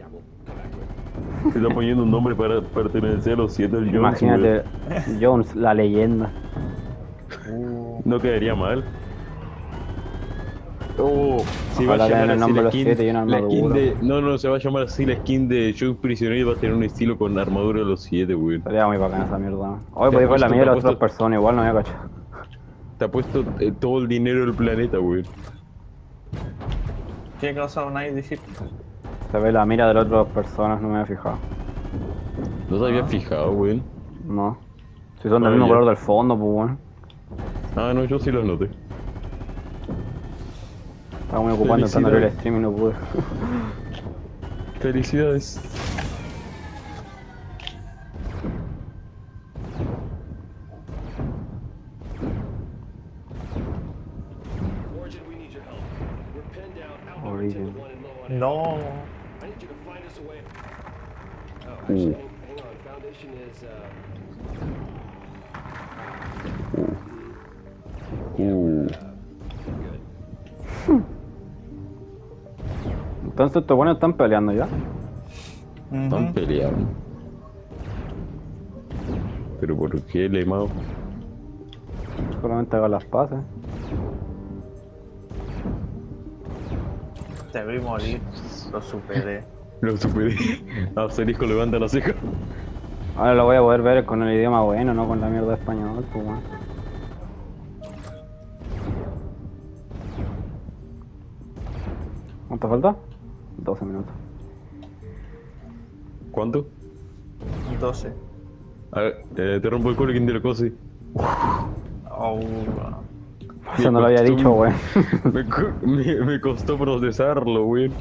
Se está poniendo un nombre para pertenecer a los Seattle Jones, Imagínate, Jones, la leyenda. No quedaría mal. Oh, se va a Ojalá llamar tengan el así nombre la de los skin. 7 y una La skin armadura. de. No, no, se va a llamar así la skin de Joe Prisionero y va a tener un estilo con armadura de los 7, weón. Sería muy bacana esa mierda. Hoy Te ha podéis ver la puesto, mía te de ha las otras puesto, personas, igual no me había cachado. te ha puesto todo el dinero del planeta, weón. ¿Qué cosa Unai dijiste? Se ve la mira de las otras personas, no me había fijado. No se había fijado, weón. No. Si son del Ah, mismo ya. color del fondo, pues bueno. Ah, no, yo sí los noté. Estaba muy ocupado intentando abrir el stream y no pude. Felicidades. Origin, we need your help. We're pinned down outnumbered Origin. 10 to 1 and low on No. ammo. I need you to find us a way. Oh, actually, hang on. Foundation is, good. Entonces estos buenos están peleando ya. Están peleando. ¿Pero por qué, Lemao? Solamente hagan las paces. Te vi morir, lo superé. Lo superé. Asterisco levanta la ceja. Ahora lo voy a poder ver con el idioma bueno, no con la mierda de español, pues bueno. ¿Cuánto falta? 12 minutos. ¿Cuánto? 12. A ver, te rompo el culo y quien te lo cose. Oh, Eso no lo había dicho, weón. Me costó procesarlo, weón.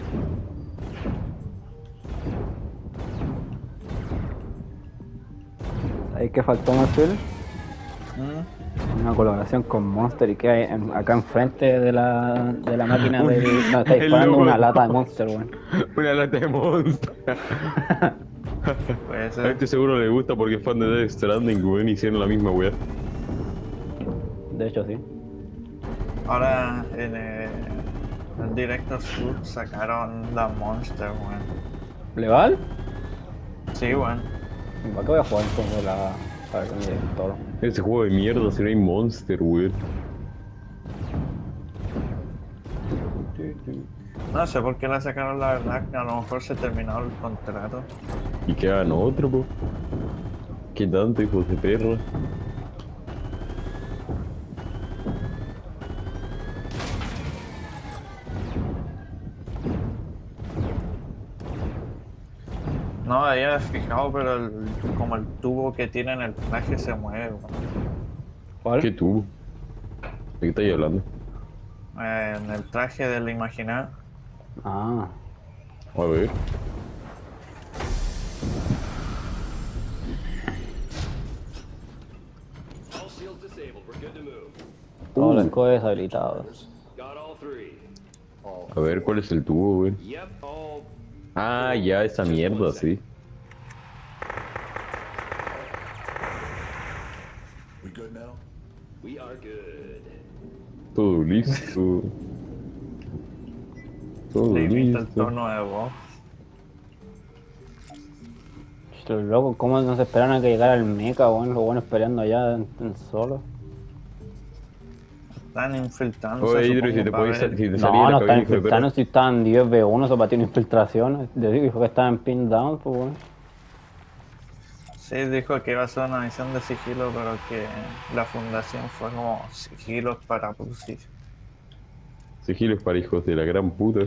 ¿Sabes qué faltó, Marcel? Una colaboración con Monster y que hay acá enfrente de la máquina de... No, está El disparando logo. una lata de Monster, weón. Una lata de monster. puede A ser. este seguro le gusta porque es fan de Death Stranding, weón. Hicieron la misma weá. De hecho, sí. Ahora en el Director's Cut sacaron la Monster, weón. ¿Legal? Sí, weón. ¿Para qué voy a jugar entonces la versión de director? Ese juego de mierda será un monster, weón. No sé por qué la sacaron, la verdad, que a lo mejor se terminó el contrato. Y que hagan otro, po. ¿Qué tanto, hijos de perra? No, ahí me he fijado, pero como el tubo que tiene en el traje se mueve, weón. ¿Cuál? ¿Qué tubo? ¿De qué estáis hablando? En el traje del Imaginar. Ah. A ver. All shields disabled. We're good to move. Todos los escudos deshabilitados. Got all three. A ver, ¿cuál es el tubo, weón? Yep, all. Ah, ya, esa mierda, sí. We good now? We are good. Todo listo. Todo Le imita el listo. tono de voz. Los locos, ¿cómo no se esperaron a que llegara el mecha, weón? Los buenos peleando allá en solo. Están infiltrando. Oye, Idris, si te podéis si te salí de No, la no están cabina, hijo de perra. infiltrando si estaban 10v1, eso para ti una infiltración. Yo digo que estaban pin down, pues weón. Sí, dijo que iba a ser una misión de sigilo, pero que la fundación fue como sigilos para producir. Sigilos para hijos de la gran puta.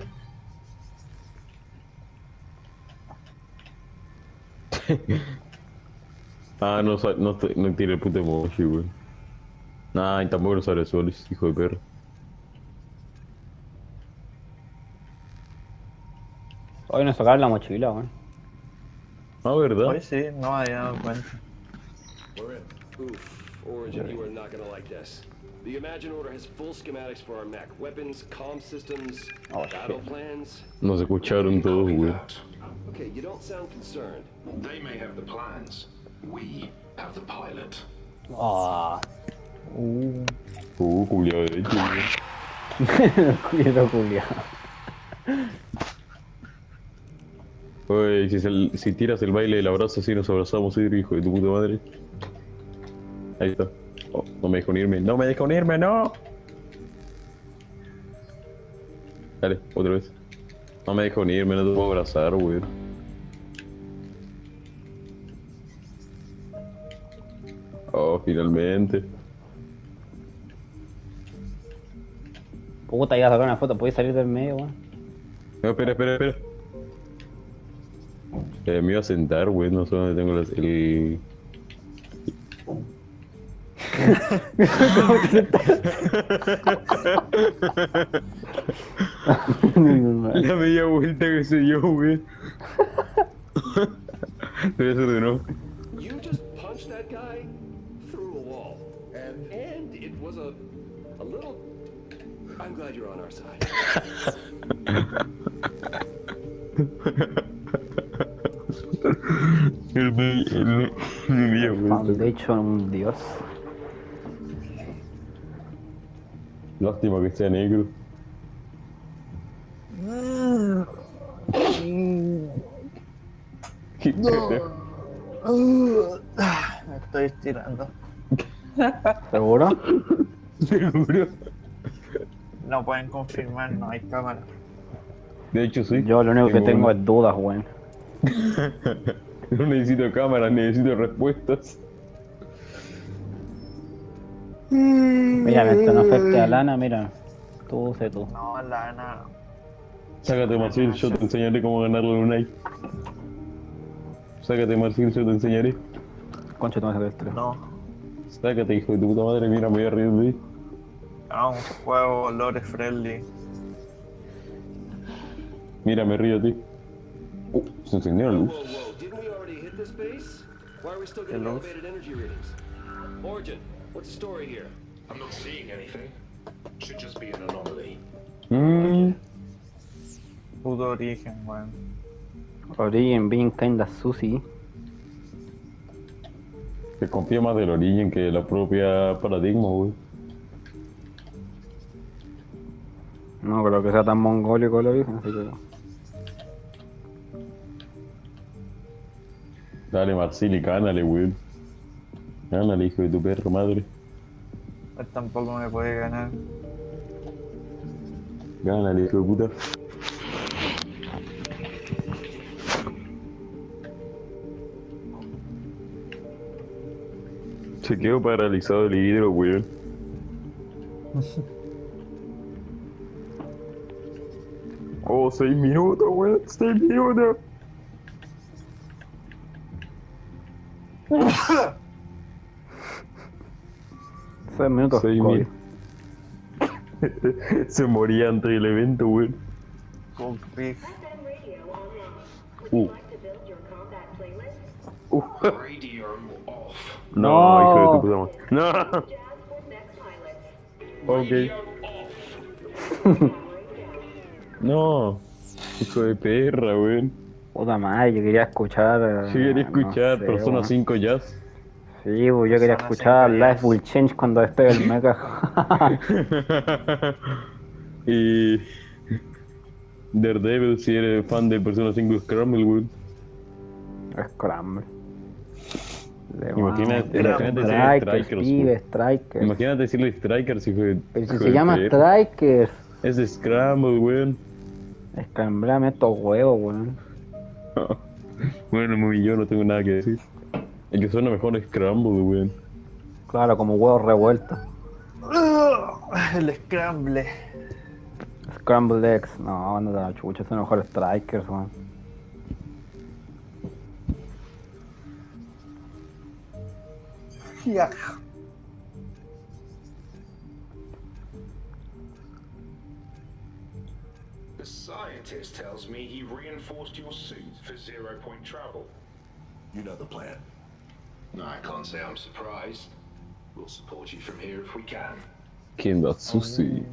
Ah, no, no tiene el puto emoji, weón. Nah, y tampoco lo sabe solos, hijo de perro. Hoy nos sacaron la mochila, weón. Ah, ¿verdad? Hoy sí, no me había dado cuenta. We're in. Oof. Origin, you are not gonna like this. The Imagine Order has full schematics for our mech. Weapons, comm systems, Oh, battle shit. plans. Nos escucharon todos, Copy weón. that. Okay, you don't sound concerned. They may have the plans. We have the pilot. Ah. Culiao, de hecho, weón. Cuidado, culiao. Oye, si tiras el baile del abrazo así nos abrazamos, hijo de tu puta madre. Ahí está. Oh, no me dejo unirme, no me dejo unirme, no. Dale, otra vez. No me dejo unirme, no te puedo abrazar, weón. Oh, finalmente. Puta, iba a sacar una foto, ¿podéis salir del medio, weón? No, espera. Me iba a sentar, weón, no sé dónde tengo el... La media vuelta que se dio, weón. Te voy a hacer de nuevo. You just punched that guy through a wall. And it was a little... I'm glad you're on our side. El media vuelta. Foundation, un dios. Lástima que sea negro. ¿Qué carajo? Me estoy estirando. ¿Seguro? ¿Seguro? No pueden confirmar, no hay cámara. De hecho, sí. Yo lo único que tengo una. es dudas, weón. No necesito cámaras, necesito respuestas. Mira, mientras no afecte a Lana, mira. Tú sé tú. No, Lana. Sácate, Marcel, yo te enseñaré cómo ganarlo en un night. Sácate, Marcel, yo te enseñaré. Concha, tú me sacas el 3. No. Sácate, hijo de tu puta madre, mira, me voy a reír de ti. Ah, un juego lore friendly. Mira, me río de ti. Se encendió la Whoa, luz. whoa. Didn't we already hit this base? Why are we still getting Hello? elevated energy readings? Origin, what's the story here? I'm not seeing anything. Should just be an anomaly. Pudo origen, weón. Origin being kinda sushi. Que confía más del origen que de la propia paradigma, güey. No creo que sea tan mongólico el origen, así que... Dale, Marcel, y gánale, güey. Gánale, hijo de tu perra madre. Él tampoco me puede ganar. Gánale, hijo de puta. Se quedó paralizado el hidro, weón. Oh, 6 minutos, weón. 6 minutos. Seis minutos. 6 COVID. minutos. Se moría antes del evento, weón. Cockpit. Radio off. No, hijo de tu puta madre. No. Ok. No. Hijo de perra, weón. Puta madre, yo quería escuchar... Yo quería escuchar no sé, Persona weón. 5 Jazz. Sí, pues yo quería Persona escuchar 5 Life Jazz. Will Change cuando despegue el mecha. Y Daredevil, si eres fan de Persona 5 Scramble, weón. Scramble. Imagínate Era decirle Strikers, Strikers, pibe, weón. Strikers. Imagínate decirle Strikers, hijo de... Pero si hijo se de llama perra. Strikers. Es de Scramble, weón. Escramblame estos huevos, weón. Bueno, muy yo no tengo nada que decir. El que suena mejor es Scramble, weón. Claro, como huevos revueltos. El scramble. Scrambled eggs. No, no da la chucha, son mejor Strikers, weón. Ya. The scientist tells me he reinforced your suit for 0-point travel. You know the plan. No, I can't say I'm surprised. We'll support you from here if we can. ¿Quién da sushi?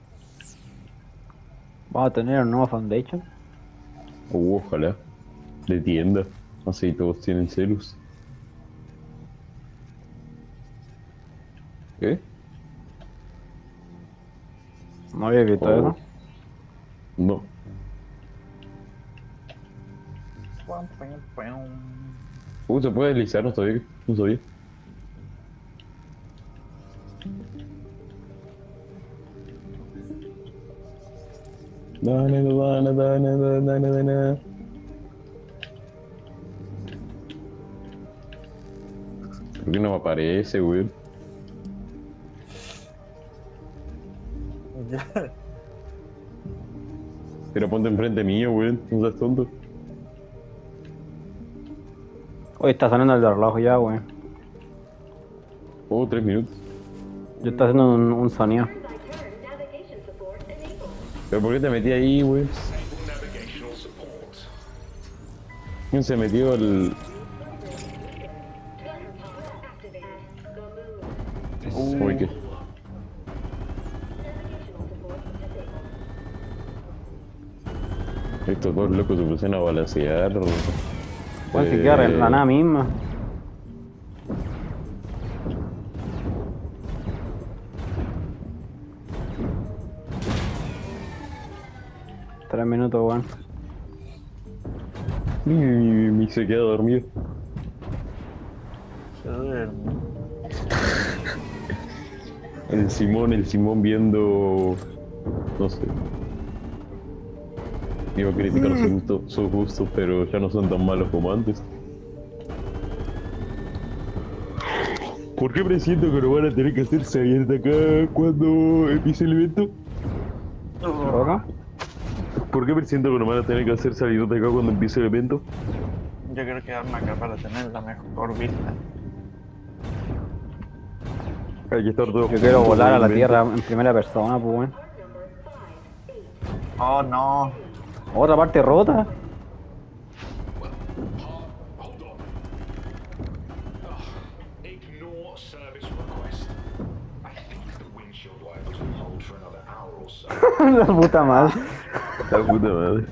Vamos a tener un nuevo Foundation. Ojalá. De tienda. Así todos tienen celus. ¿Qué? No había visto Oh. eso. No. Se puede deslizar, no sabía. No sabía. Dale. ¿Por qué no me aparece, güey? Pero ponte enfrente mío, güey. No seas tonto. Hoy está sonando el de reloj ya, wey. 3 minutos. Yo estoy haciendo un sonido. ¿Pero por qué te metí ahí, güey? Disable navigational support. ¿Quién se metió al...? Uy, ¿qué? Estos dos locos se pusieron a balancear. Bueno, si queda la nada misma. Tres minutos, weón. Se queda dormido. Se duerme. El Simón viendo... No sé. Iba a criticar sus gustos, pero ya no son tan malos como antes. ¿Por qué presiento que lo van a tener que hacer salir de acá cuando empiece el evento? ¿Roca? ¿Por qué presiento que lo van a tener que hacer salir de acá cuando empiece el evento? Yo quiero quedarme acá para tener la mejor vista. Hay que estar todos Yo quiero juntos volar a en la el tierra evento. en primera persona, pues, weón. Oh no. Otra parte rota. Hold on. Ignore service request. I think the windshield wipers will hold for another hour or so. La puta madre. La puta madre.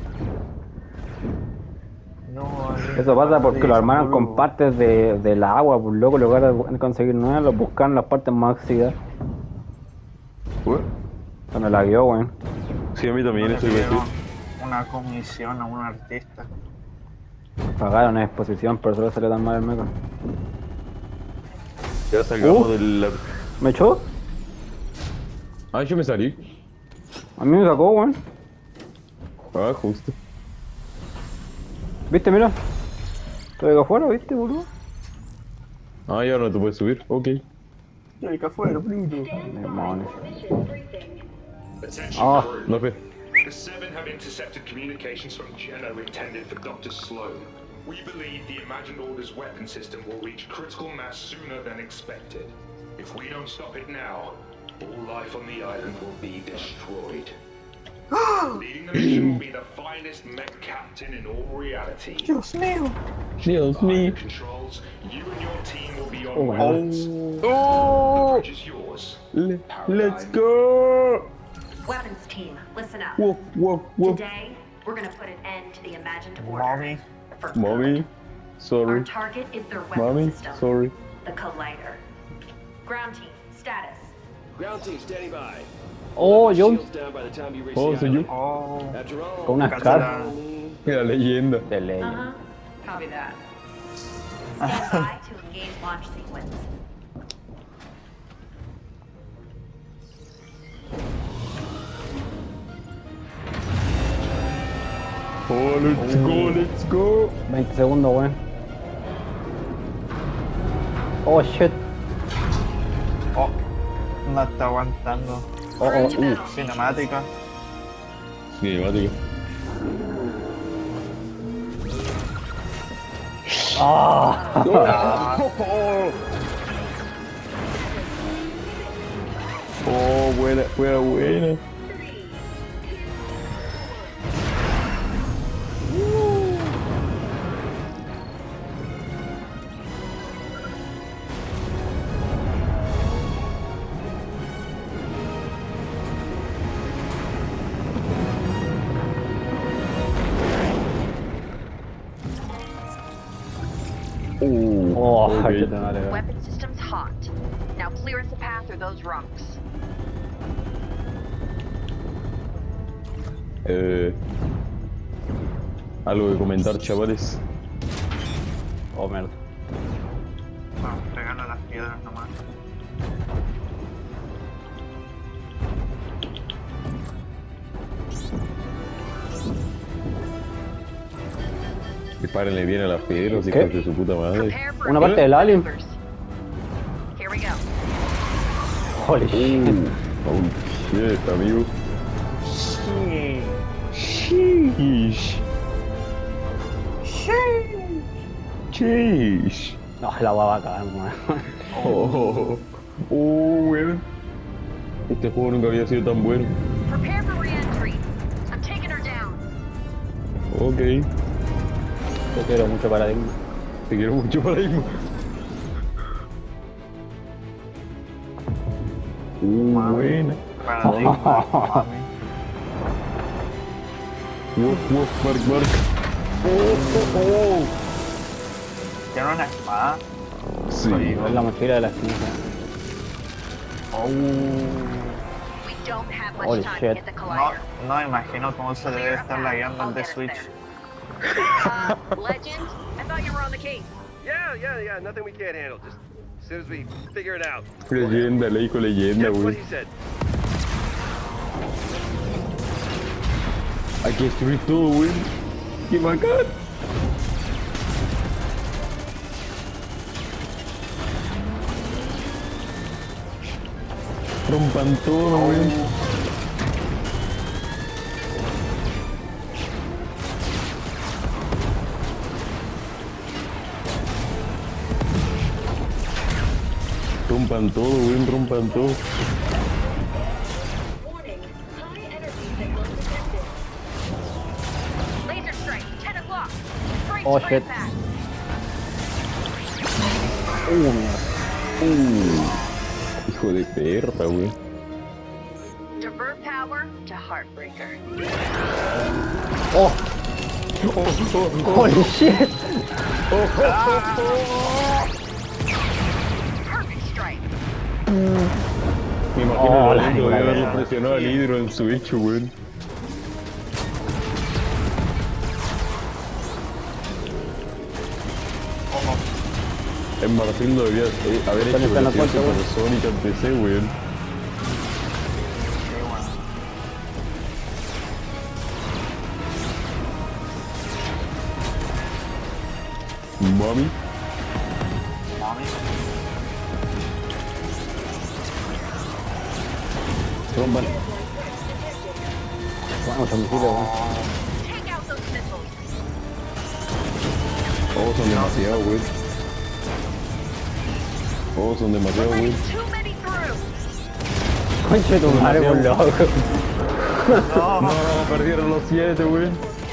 No, Eso pasa porque lo armaron con partes del agua, pues loco, en lugar de conseguir nuevas, lo buscaron las partes más oxidadas. ¿What? Cuando la guió, weón. Sí, a mí también le eso iba a decir. pidieron una comisión a un artista. Pagaron en exposición, pero solo salió tan mal el meco. Ya salgamos del... ¿Me echó? Ah, yo me salí. A mí me sacó, weón. Ah, justo. ¿Viste? Mira. Estoy acá afuera, ¿viste, boludo? Ah, ya no te puedes subir. Ok. Yo acá afuera, Bruno. Demonios. Attention Ah, crew. No fe. The Seven have intercepted communications from Geno intended for Dr. Sloan. We believe the Imagined Order's weapon system will reach critical mass sooner than expected. If we don't stop it now, all life on the island will be destroyed. Leading the mission will be the finest mech captain in all reality. Dios mío. Dios mío. Controls, you and your team will be on Oh, weapons. Oh, The bridge is yours. let's go. Weapons team, listen up. Whoa. Today, we're gonna put an end to the Imagined Order. Mommy. For Mommy, good. Our sorry. target is their weapon Mommy, system, sorry. the Collider. Ground team, status. Ground team standing by. Oh, yo. Shields down by the time you reach Oh, the soy yo. island. Oh. After all, Con una Cállala. escala La leyenda. de ley. Uh-huh. Copy that. Stand by to engage launch sequence. Oh, let's go. 20 segundos, weón. Oh, shit. Oh. No está aguantando. Oh, Cinemática. Cinemática. Oh, buena. Oh, ok. qué te madre, weón. Weapon system's hot. Now clear us a path through those rocks. Algo que comentar, chavales. Oh, mierda. Bueno, regalo las piedras nomás. Dispárenle bien a las piedras, ¿Qué? hijos de su puta madre. Prepare for Una parte del alien. maneuvers. Here we go. Holy shit. Oh shit, amigo. Sí. Sheesh. Sheesh. No, la va a cagar, weón. Oh, weón. Este juego nunca había sido tan bueno. Prepare for re-entry. I'm taking her down. Ok. Te quiero mucho, Paradigma. Te quiero mucho, Paradigma. Buena. Paradigma, mami. Woof, mark, mark. Oh. ¿Tiene una espada? Sí. Es la mochila de la ciencia. We don't have much Holy time shit. to get the collider. No imagino cómo se debe estar lagueando el de Switch. Legend? I thought you were on the case. Yeah, nothing we can't handle. Just as soon as we figure it out. Leyenda, le dijo leyenda, Yep, what güey. he said. Hay que destruir todo, güey. ¡Qué bacán! Rompan todo, güey. Rompan todo, güey, rompan todo. Laser strike, 10 o'clock. Straight Oh, to shit. impact. Mierda. Hijo de perra, güey. Divert power to Heartbreaker. Oh. Holy shit. Perfect strike. Me imagino Oh, lo la lindo de madre. haberlo presionado al hidro en su hecho, güey. En Martín lo debía haber hecho ¿Dónde está la velocidad puerta, güey? supersónica en PC, güey. Mami. Mami. Rompan. Vamos a misiles, weón. Take out those missiles. Oh, son demasiado, güey. Oh, son demasiado, güey. Letting too many through. Concha de tu madre, por loco. No, perdieron los 7, güey.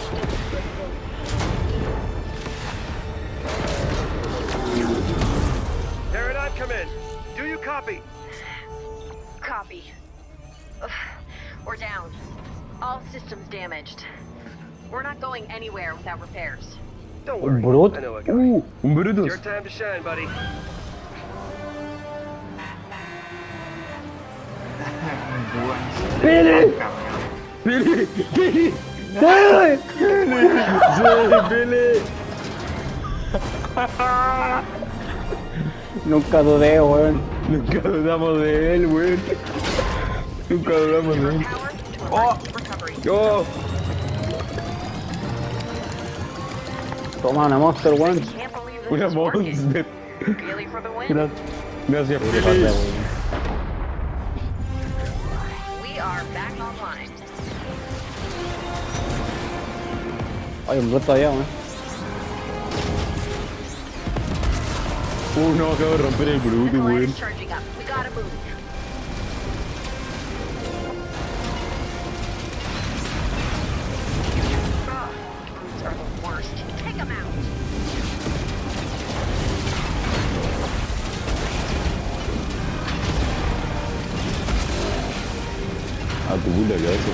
Paradigm, come in. Do you copy? Copy. Ugh, we're down. All systems damaged. We're not going anywhere without repairs. Don't worry. Brute? I know a guy. Un It's Brutus. your time to shine, buddy. ¡Pili! ¡Pili! ¡Pili! ¡Pili! ¡Sí, Pili! Nunca dudé, weón. Nunca dudamos de él, güey. Nunca dudamos de él. Power to alert recovery. ¡Oh! Toma una monster, weón. Can't believe this Una is working. monster. Really for the win? Gracias, Pili. We are back online. Hay un bruto allá, weón. No, acabo de romper el The Brutus, güey. collider's charging up. We gotta move. Ugh, brutes are the worst. Take them out. A tu puta cabeza.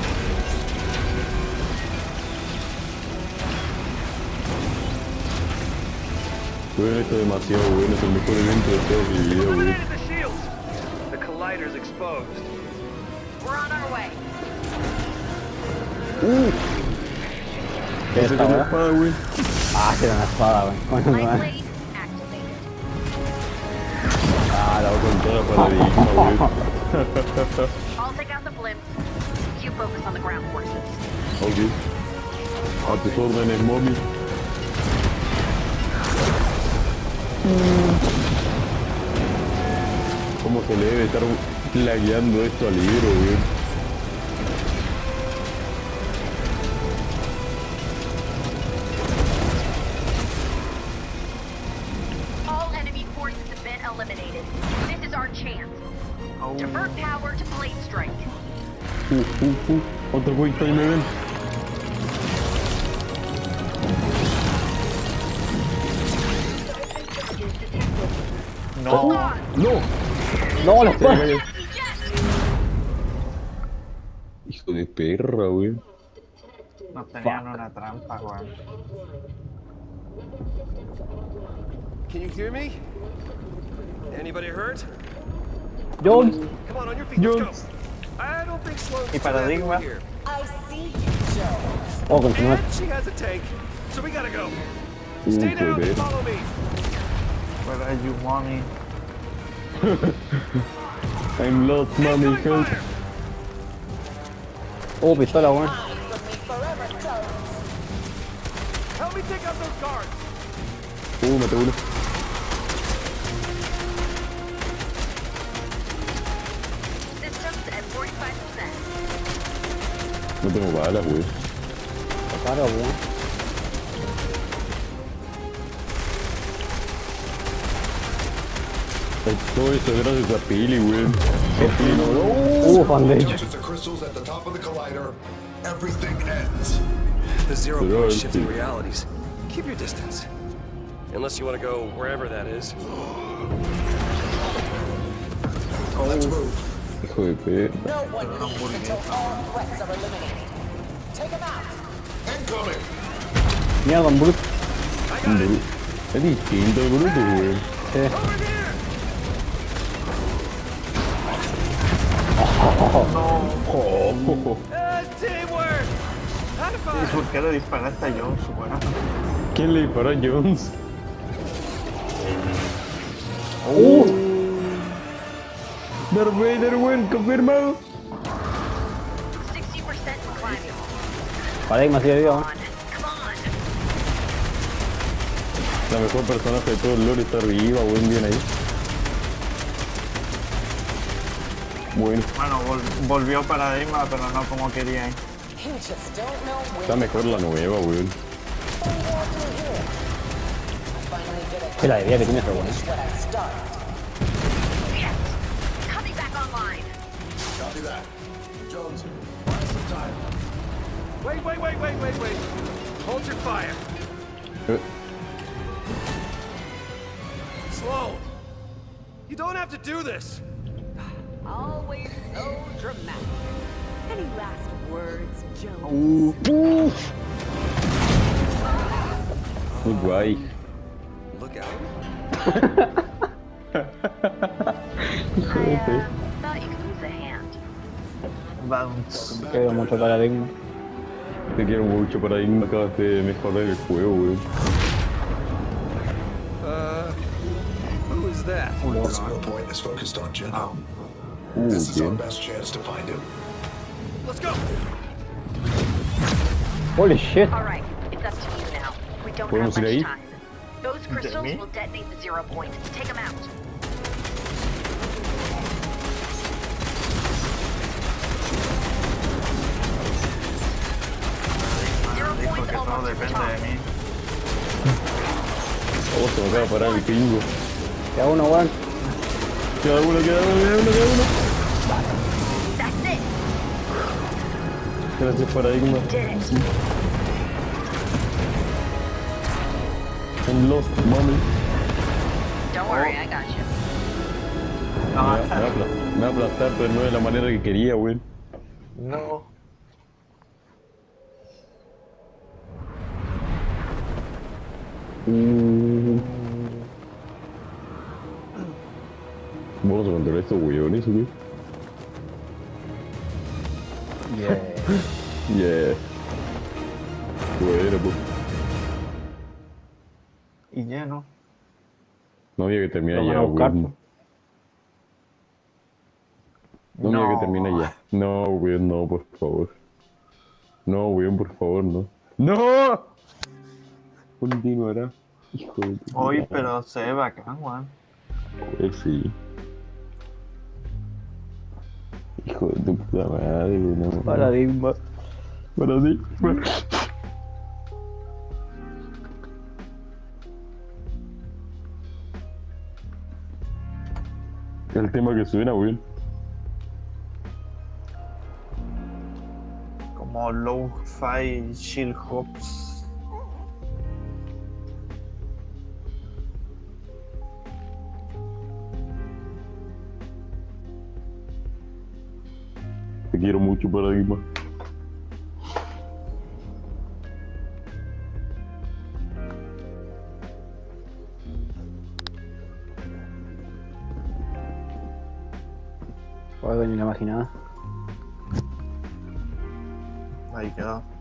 Bueno, esto es demasiado bueno, es el mejor evento de toda mi vida, güey. Eliminated the shields. The collider's exposed. We're on our way. Ese esta con la weá? espada, weón. Ah, que era una espada, weón. Coño, Light weón. blade activated. Ah, la voy con toda la paradigma, weón. I'll take out the blimps. You focus on the ground forces. Ok. A tus órdenes, mommy. ¿Cómo se le debe estar lagueando esto al libro, weón? All enemy forces have been eliminated. This is our chance. Divert power to blade strike. Otro quick time event. No. ¡No! No, la espada. Hijo de perra, weón. Nos tenían una trampa, weón. Can you hear me? Anybody hurt? Jones. Come on your feet, let's Jones. go. I don't think Sloan's Y too happy Paradigma. we're here. Oh, continúa. And she has a tank, so we gotta go. Stay Qué down and ver. follow me. Where are you, mommy? I'm lost, mommy, Incoming help. fire! Oh, pistola, weón. Help me take out those guards. Mate uno. Systems at 45%. No tengo balas, weón. Claro, weón. Todo eso es gracias a Pili, weón. Pili no. Bandage. Touches the crystals at the top of the collider, everything ends. The zero Pero point sí. shifting realities. Keep your distance. Unless you want to go wherever that is. Let's move. Hijo de perra. No one leaves until all threats are eliminated. Take him out. Incoming. Mierda, un brute. Es distinto el bruto, weón. Sí. Over here! Teamwork! High ¿Y five! por qué le disparaste a Jones, weón? ¿Quién le disparó a Jones? Darth Vader, weón, confirmado. 60% climbing. Paradigma sigue vivo, weón. Come on. La mejor personaje de todo el lore está arriba, weón, bien ahí. Bueno, Bueno, volvió Paradigma, pero no como quería. You just don't know está when mejor la nueva, weón. to walk through here. Finally get a Sí, la idea que tiene ese weón. finish what I started. Yes. Coming back online. Copy that. Jones, buy some time. Wait. Hold your fire. Sloan. You don't have to do this. Always so dramatic. Any last words, Joe? Goodbye. Look out. Hijo de perra. Thought you could use a hand. Bounce. Quedó mucho paradigma. Te quiero mucho, Paradigma, acabas de mejorar el juego, weón. Who is that? The zero point is focused on Jenna. This is our Bien. best chance to find him. Let's go. Holy shit. All right, it's up to you now. We don't ¿Podemos have ir ahí? much time. Those crystals me? will detonate the zero point. Take them out. Zero Dijo point's que todo almost at the depende top. de mí. Oh, se me acaba de parar el pingo. Queda uno, weón. Queda uno. That's it. Gracias, Paradigma. Did it. I'm lost, mommy. Don't worry, I got you. Me va a aplastar, pero no de la manera que quería, weón. No. Vamos a controlar estos weones, weón. Yeah. Yeah. Bueno, pues. Y lleno. No había que terminar Lo van ya, a buscar, weón. pues. No había que terminar ya. No, weón, no, por favor. No, weón, por favor, no. ¡No! Continuará. Hijo de tu Hoy, puta pero se ve bacán, weón. madre, sí. Hijo de tu puta madre, no. Paradigma. Paradigma. El tema que suena, weón. Como low-fi chill hops. Te quiero mucho, Paradigma. Oiga, ni la imaginaba. Ahí quedó.